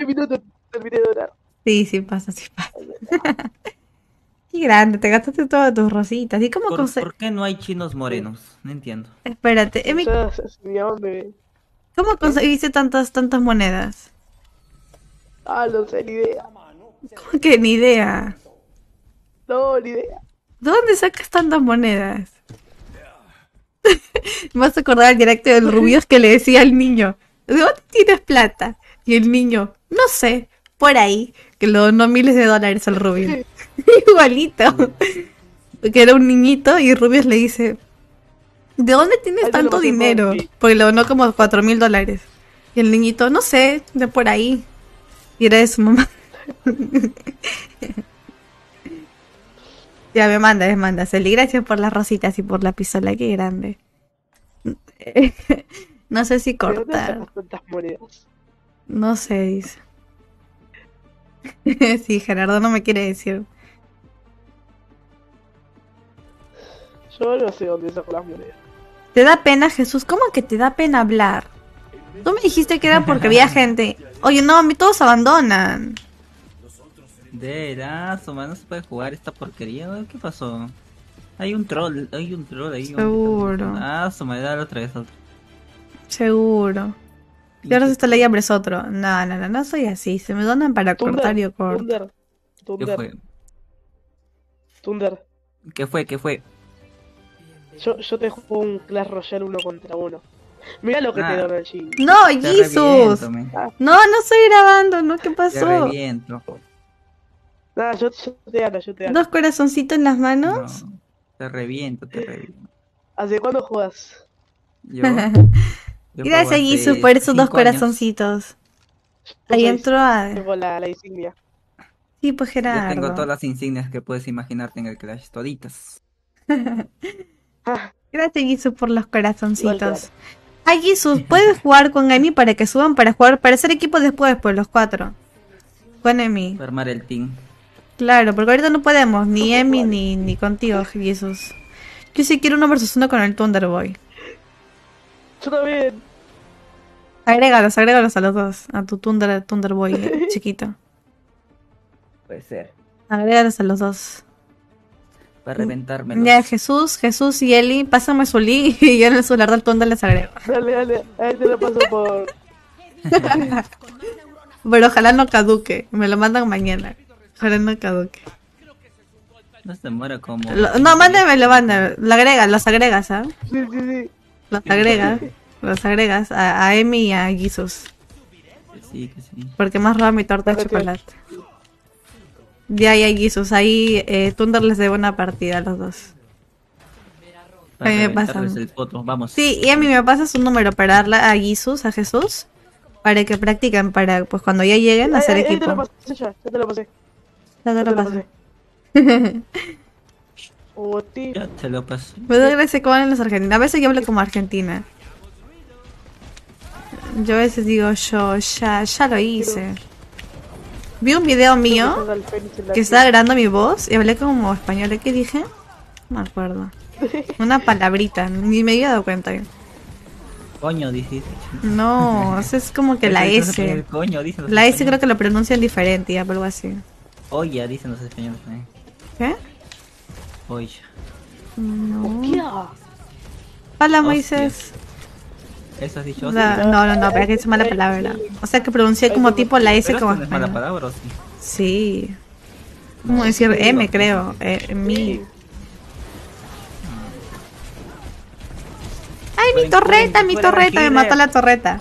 minutos terminé de donar. Sí, sí pasa, sí pasa. Qué grande, te gastaste todas tus rositas. ¿Y cómo ¿Por qué no hay chinos morenos? No entiendo. Espérate, Emi, Ya, mi dónde. ¿cómo ¿Qué? conseguiste tantas monedas? No sé, ni idea. ¿Cómo que ni idea? No, ni idea. ¿De dónde sacas tantas monedas? Me vas a acordar el directo del Rubios que le decía al niño, ¿de dónde tienes plata? Y el niño, no sé, por ahí, que lo donó miles de dólares al Rubio. Igualito. Que era un niñito y Rubios le dice, ¿de dónde tienes Ahí te lo tanto pasé dinero? por ti. Porque le donó como 4.000 dólares. Y el niñito, no sé, de por ahí. Y era de su mamá. Ya me manda. Celi, gracias por las rositas y por la pistola, qué grande. No sé si ¿De dónde cortar. sacas tantas monedas? No sé, dice. Sí, Gerardo no me quiere decir. Yo no sé dónde saco las monedas. ¿Te da pena, Jesús? ¿Cómo que te da pena hablar? Tú me dijiste que era porque había gente. Oye, no, a mí todos abandonan. De Erazo, man, no se puede jugar esta porquería, ¿no? ¿Qué pasó? Hay un troll ahí. Seguro, Su madre, dale otra vez otro. seguro. Y ahora se está leyendo es otro. No soy así. Se me donan para cortar Thunder, yo corto. Thunder, ¿Qué Thunder, fue? Thunder. ¿Qué fue? Yo te juego un Clash Royale 1 contra 1. Mira lo que te Ah, donan allí. No, te Jesús. reviento, man. No estoy grabando, ¿no? ¿Qué Te pasó? reviento. Yo te gano. ¿Dos corazoncitos en las manos? No, te reviento. ¿Hace cuándo juegas? Yo, yo juego Gracias, Jesús, hace por esos dos 5 años. corazoncitos. Yo Ahí soy, entró a... tengo la insignia. Sí, pues Yo tengo Gerardo. todas las insignias que puedes imaginarte en el Clash, toditas. Ah, Gracias, Jesús, por los igual te gano. corazoncitos. Ay, Jesús, ¿puedes jugar con Emi para que suban para jugar, para hacer equipo después, pues los cuatro? Con Emi. Para armar el team. Claro, porque ahorita no podemos, ni Emi Vale. ni contigo, Jesús. Yo sí quiero 1 versus 1 con el Thunderboy. Yo también. Agrégalos a los dos. A tu Thunderboy chiquito. Puede ser. Agrégalos a los dos. Para reventármelos. Ya, Jesús y Eli, pásame su link y yo en el celular del Thunder les agrego. Dale. Ahí te lo paso por. Pero ojalá no caduque. Me lo mandan mañana. Ojalá no caduque. No se demora como... No, mándemelo. Los agregas, ¿ah? Sí. Los agregas a Emi y a Jesus. Que sí. Porque más roba mi torta de chocolate. Ya, Jesus. Ahí Thunder les debe una partida a los dos. Para A mí me reventarles pasan. el poto, vamos. Sí, y a mí me pasas un número para darle a Jesús, para que practiquen, para pues cuando ya lleguen a hacer Ahí te equipo. lo pasé ya te lo pasé. Ya te Ya lo te lo paso. pasé. Oh, tío. Ya te lo paso. Me da gracia cómo hablan los argentinos. A veces yo hablo como argentina. Yo a veces digo ya lo hice. Vi un video mío que estaba grabando mi voz y hablé como español. ¿Qué dije? No me acuerdo. Una palabrita, ni me había dado cuenta. Coño, dijiste. No, eso es como que la S. Coño, dicen los La S creo españoles. que lo pronuncian diferente, ya, algo así. Oye, dicen los españoles también. ¿Qué? Oye. No. Hostia. Hola, Hostia. Moisés. ¿Eso has dicho? No, pero que es mala palabra. O sea, que pronuncié como tipo la S Pero como esto no es mala español. palabra, ¿o sí? Sí. Como decir M, creo. Mi. ¡Ay, mi torreta! Me mató la torreta.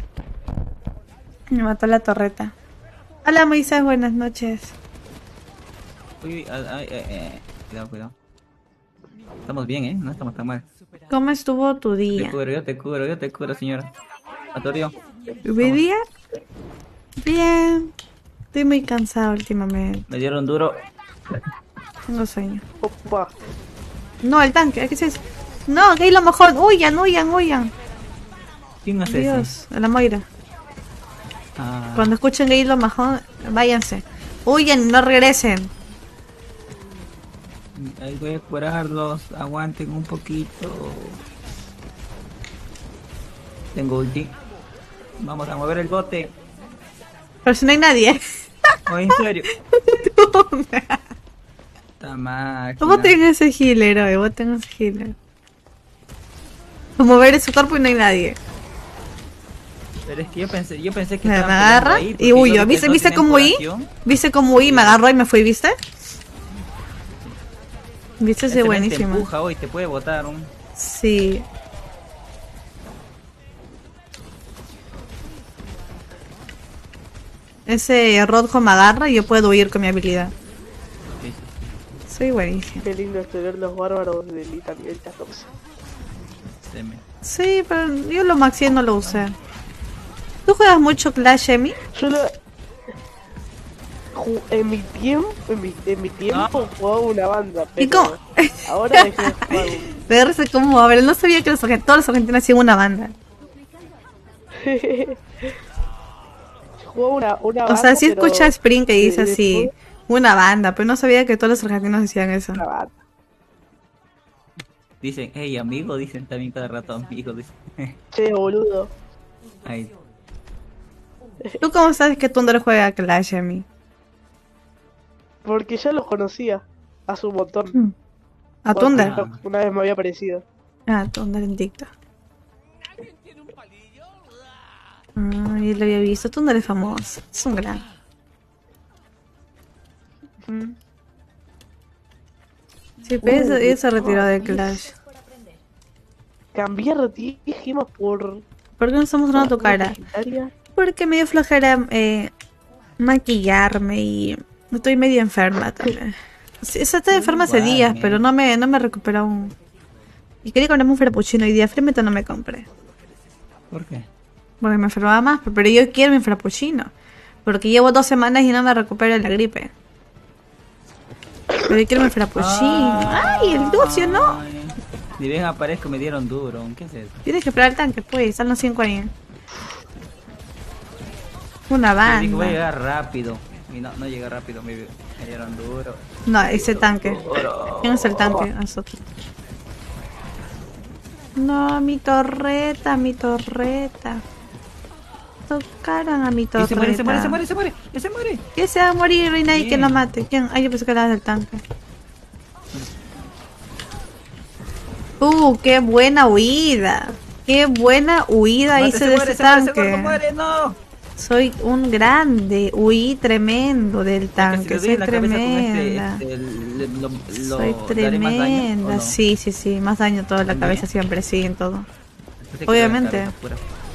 Me mató la torreta. Hola, Moisés, buenas noches. Uy, cuidado. Estamos bien, ¿eh? No estamos tan mal. ¿Cómo estuvo tu día? Yo te cubro, señora. Atorio. ¿Mi día? Bien. Estoy muy cansado últimamente. Me dieron duro. Tengo sueño. Opa. No, el tanque, ¿qué es eso? No, que hay lo mejor. Huyan. ¿Quién hace Dios, a la Moira. Ah, Cuando escuchen que hay lo mejor, váyanse. Huyan, no regresen. ahí voy a curarlos. Aguanten un poquito. Tengo ulti. Vamos a mover el bote. Pero si no hay nadie. Oh, en serio. Esta máquina. ¿Cómo tengo ese healer hoy? ¿Cómo tengo ese healer? Como ver en su cuerpo y no hay nadie. Pero es que yo pensé que Me estaban agarra peleando ahí, y porque huyo. no- ¿Viste, no viste tienen cómo huí? curación. ¿Viste cómo huí? Me agarró y me fui, ¿viste? ¿Viste? Ese Ese men te buenísimo. empuja hoy, te puede botar un... Sí. Ese Rodjo me agarra y yo puedo huir con mi habilidad. Sí. Soy buenísimo. Qué lindo es tener los bárbaros de Elite nivel 14. Se me- Sí, pero yo lo maxié no lo usé. ¿Tú juegas mucho Clash, Emi? Yo lo... En mi tiempo, jugaba una banda, ¿Y pero cómo? ahora dejé de jugar. Verse cómo, a ver, no sabía que todos los argentinos hacían una banda. Jugaba una O banda, sea, sí pero escucha a Spring que dice de- así, después una banda, pero no sabía que todos los argentinos hacían eso. una banda. Dicen, hey amigo, dicen también cada rato amigo, dicen. Che, boludo. Ay, ¿Tú cómo sabes que Thunder juega Clash, Emi? Porque ya los conocía hace un montón. ¿A Por Thunder? TikTok, una vez me había aparecido. Ah, Thunder en TikTok. Ah, yo lo había visto. Thunder es famoso. Es un gran. Sí, pero ella se retiró de Clash. Cambiar 10 gemas por... ¿Por qué no estamos mostrando tu cara? legendaria. Porque me dio flojera maquillarme y estoy medio enferma también. Sí, estoy enferma hace Igual, días, men. pero no me recupero aún. Y quería comprarme un frappuccino y día frímete no me compré. ¿por qué? Porque me enfermaba más, pero yo quiero mi frappuccino. Porque llevo 2 semanas y no me recupero de la gripe. Pero yo quiero mi frappuccino. ¡Ay, el Lucio no! Ay, ni bien aparezco, me dieron duro. ¿Qué es eso? Tienes que esperar el tanque, pues, están los 5 ahí. Una Yo dije, voy a banda. llegar rápido. Y no llega rápido, me dieron duro. No, ese tanque. Duro. ¿Quién es el tanque? Nosotros. No, mi torreta, mi torreta. Tocaron a mi Y torreta. se muere, se muere, se muere, se muere, se muere. ¿Qué se va a morir y nadie que Bien. lo mate? ¿Quién? Ay, yo pensé que era del tanque. Qué buena huida. Qué buena huida Mate, hice se de muere, ese se muere, se tanque. muere, se muere, no. Soy un grande. Huí tremendo del tanque. Que si le Soy doy en la cabeza con tremenda. daré Soy más daño, ¿o tremenda. no? Sí, sí, sí. Más daño todo en la ¿También? cabeza siempre, sí, en todo. Pensé que Obviamente. era la cabeza pura.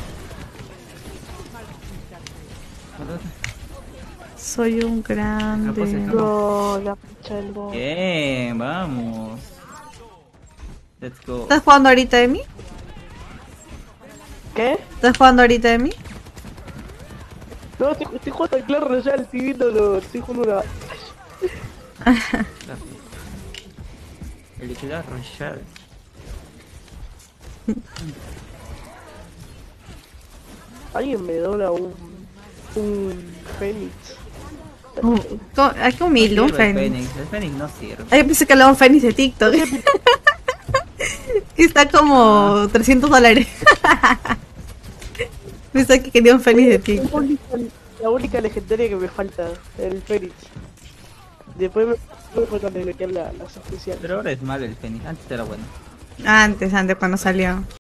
Soy un grande. No, la fecha del bot. Bien, vamos. Let's go. ¿Estás jugando ahorita de mí? ¿Qué? ¿Estás jugando ahorita de mí? No, estoy jugando al Clash Royale, estoy viendo, estoy jugando una... El líquido Royal. Alguien me dona un Fénix. Hay que humilde, un Fénix. El Fénix no sirve. Ay, pensé que hablaba un Fénix de TikTok. Que está como $300. Pensé que quería un Fénix de TikTok. La única legendaria que me falta, el Fénix. Después me falta desbloquear las oficiales. Pero ahora es malo el Fénix. Antes era bueno. Antes, cuando salió.